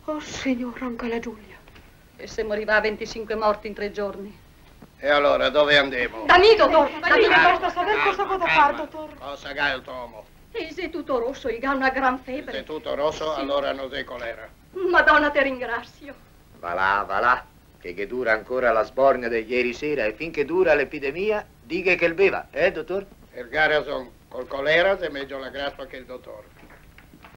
Oh, signor, anche la Giulia. E se moriva a 25 morti in 3 giorni? E allora, dove andiamo? Da lì, dottor! Ma io basta sapere cosa può fare, dottor. Cosa ha il tomo? E se tutto rosso, il ha una gran febbre. Se tutto rosso, Sì. allora non sei colera. Madonna, te ringrazio. Va là, che dura ancora la sbornia di ieri sera e finché dura l'epidemia, dica che il beva, dottor? Il Garazon col colera è meglio la grappa che il dottor.